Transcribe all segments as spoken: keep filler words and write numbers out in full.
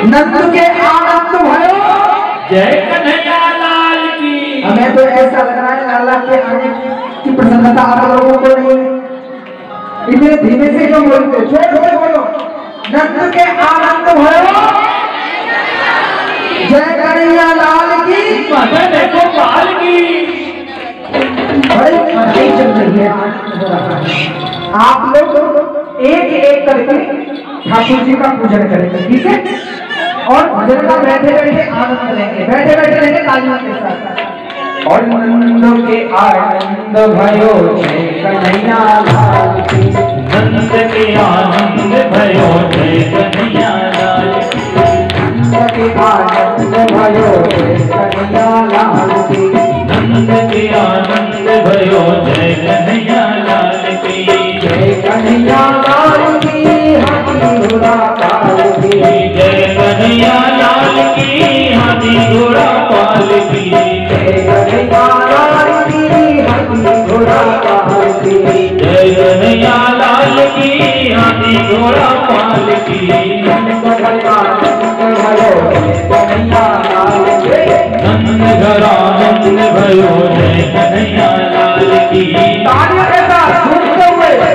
नंद के आनंद भयो जय कन्हैया लाल की। हमें तो ऐसा लग रहा है अल्लाह के आने की प्रसन्नता आप लोगों को नहीं। इतने धीमे से क्यों बोलते, जोर से बोलो। नंद के आनंद भयो जय कन्हैया लाल की, मदन गोपाल की। बड़ी बधाई चल रही है, आनंद हो रहा है। आप लोग एक एक करके ठाकुर जी का पूजन करेंगे, ठीक है? और भजन का बैठे बैठे आनंद लेंगे, बैठे बैठे लेंगे तालियों के साथ। और नंद के आनंद भयो जय कन्हैया लाल की, नंद के आनंद भयो जय कन्हैया लाल की, नंद के आनंद भयो जय कन्हैया लाल की, नंद के आनंद भयो जय कन्हैया लाल की, जय कन्हैया लाल की, हाथी घोड़ा पाल की, जय कन्हैया लाल की, हाथी घोड़ा पाल की, जय कन्हैया लाल की, हाथी घोड़ा पाल की, जय कन्हैया लाल की, हाथी घोड़ा पाल की। नंद घरा नंद भयो जय कन्हैया लाल की, नंद घरा नंद भयो जय कन्हैया लाल की। तालियों के साथ झूमते हुए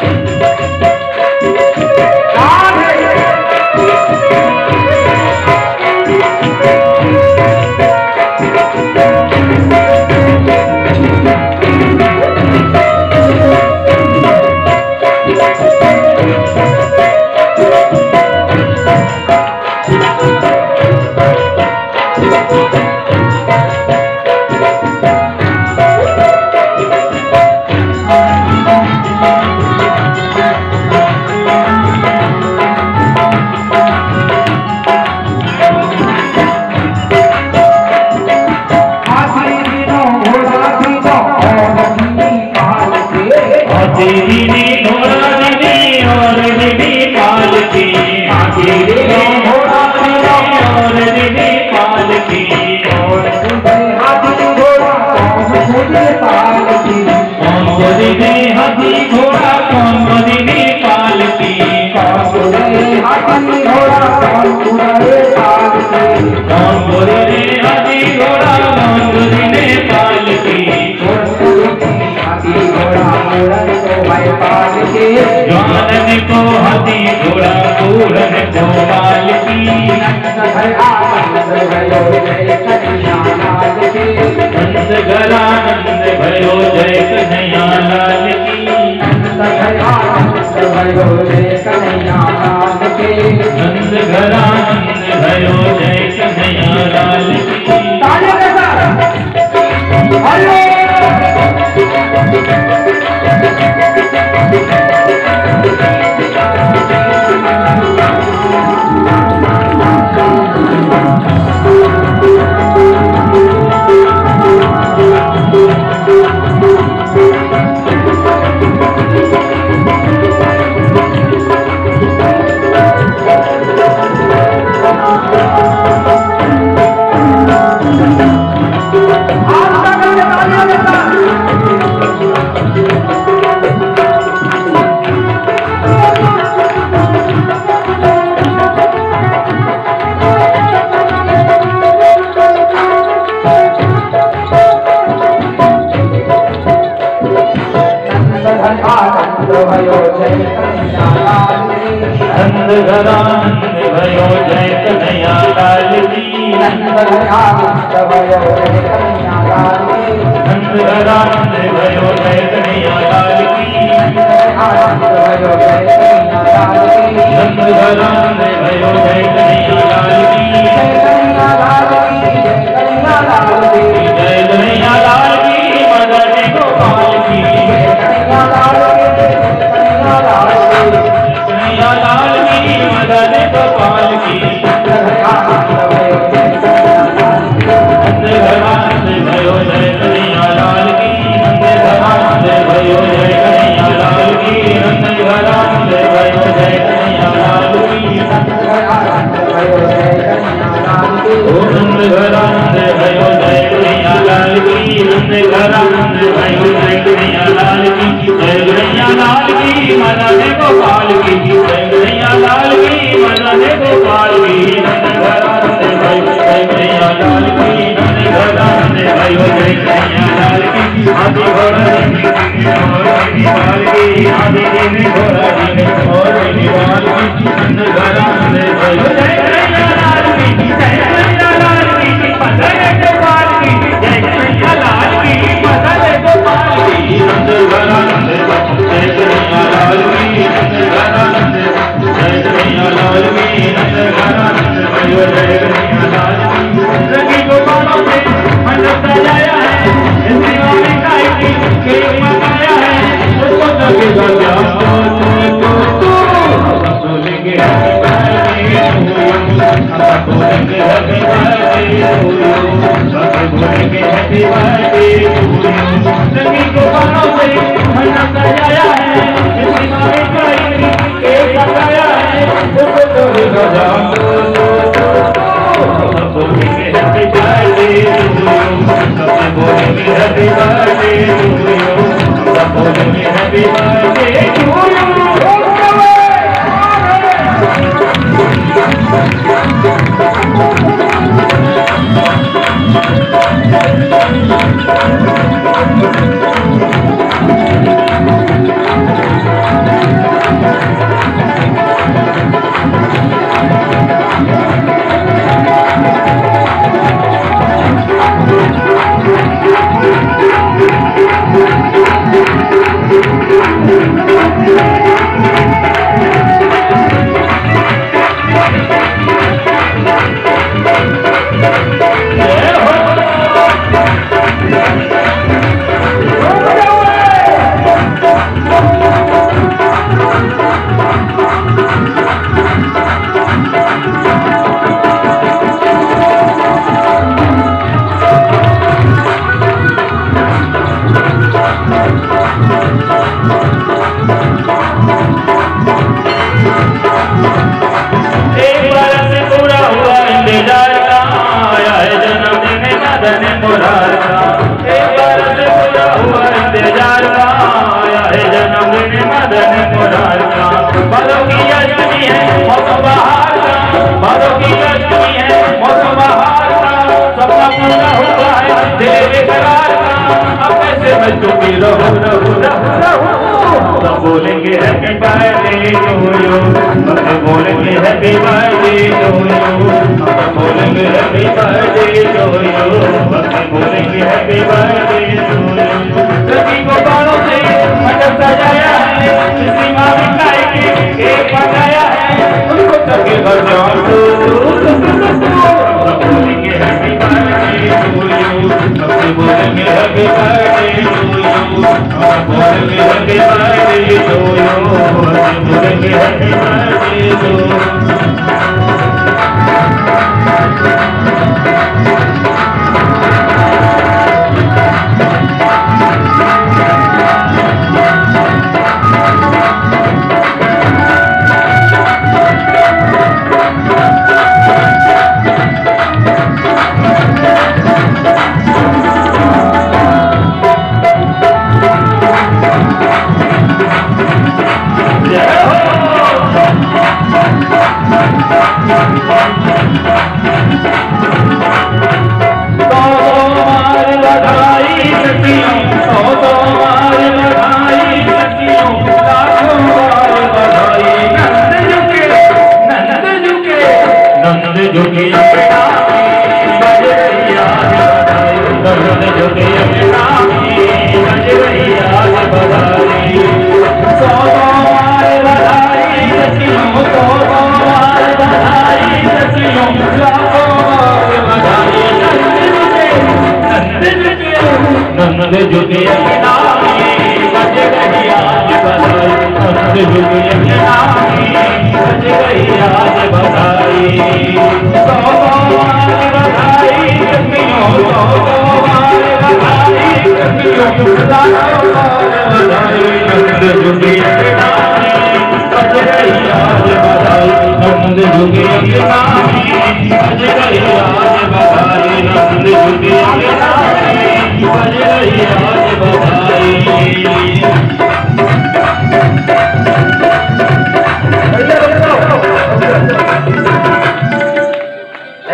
ज्वालन को हाथी घोड़ा पूरन गोपाल की, नंद घरा नंद भयो जय कन्हैया लाल की, नंद घरा नंद भयो जय कन्हैया लाल की, नंद घरा नंद भयो जय कन्हैया लाल की, नंद घरा नंद भयो जय कन्हैया लाल की। तालियों के साथ हेलो नंद घरा नंद भयो जय कन्हैया लाल की, नंद घरा नंद भयो जय कन्हैया लाल की, नंद घरा नंद भयो जय कन्हैया लाल की, नंद भयो जय कन्हैया लाल की, नंद घरा नंद भयो जय कन्हैया लाल की, जय कन्हैया लाल की, जय कन्हैया लाल की, जय कन्हैया लाल की, मदन गोपाल की, जय कन्हैया लाल की, जय कन्हैया लाल की, कन्हैया लाल की, मदन गोपाल की, नंद घरा नंद भयो जय कन्हैया लाल की, नंद घरा नंद भयो जय कन्हैया लाल की, नंद घरा नंद भयो जय कन्हैया लाल की, नंद घरा नंद भयो जय कन्हैया लाल की, नंद घरा नंद भयो जय कन्हैया लाल की, ओ नंद घरा नंद भयो जय कन्हैया लाल की, नंद घरा नंद भयो जय कन्हैया लाल की, जय कन्हैया लाल की, मदन गोपाल की, जय कन्हैया लाल की, मदन गोपाल की। आदि घोड़ा निवाल की आदि दिन घोड़ा दिन और निवाल की नंद घरा नंद भयो जय कन्हैया लाल की जय कन्हैया लाल की मदन गोपाल की जय कन्हैया लाल की मदन गोपाल की नंद घरा नंद जय कन्हैया लाल की नंद घरा नंद जय कन्हैया लाल की नंद घरा नंद भयो जय कन्हैया लाल की रंगी गोपालों से मंडप सजाया है के मनाया है उसको तभी बजा तो तो तो तो हम बोलेंगे हैप्पी बर्थडे हम बोलेंगे हैप्पी बर्थडे हम बोलेंगे हैप्पी बर्थडे रंगी गोपालों से मंडप सजाया है इसी मामी का केक लगाया है उसको तभी बजा तो तो तो हम बोलेंगे हैप्पी बर्थडे हम बोलेंगे हैप्पी बर्थडे बोलेंगे हैप्पी बर्थडे टू बोलेंगे हैप्पी बर्थडे टू यू हम बोलेंगे हैप्पी बर्थडे टू यू हम बोलेंगे हैप्पी बर्थडे टू यू हम बोलेंगे हैप्पी बर्थडे टू यू रंगी गोपालों से मंडप सजाया है इसी मामी का केक पकाया है उनको तभी बजा तो हम बोलेंगे हैप्पी बर्थडे टू यू हम बोलेंगे हैप्पी बर्थडे टू यू हम बोलेंगे हैप्पी बर्थडे टू यू हम बोलेंगे हैप्पी बर्थडे टू नंद जुगे नामी बज गई आज बधाई नंद जुगे नामी बज गई आज बधाई सौ बार बधाई कमियों सौ बार बधाई कमियों लाखों बार बधाई नंद जुगे नामी बज गई आज बधाई नंद जुगे नामी बज गई आज बधाई नंद जुगे नामी बज गई आज बधाई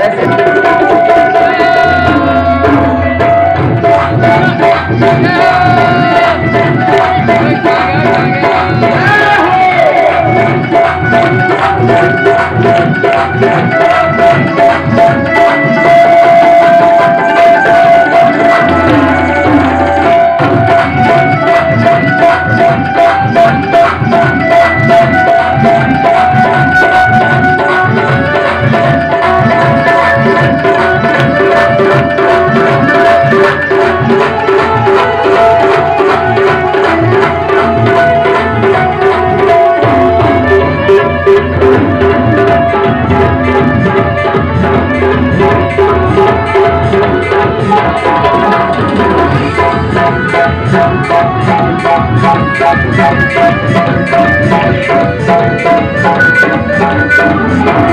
ऐसे Thank you.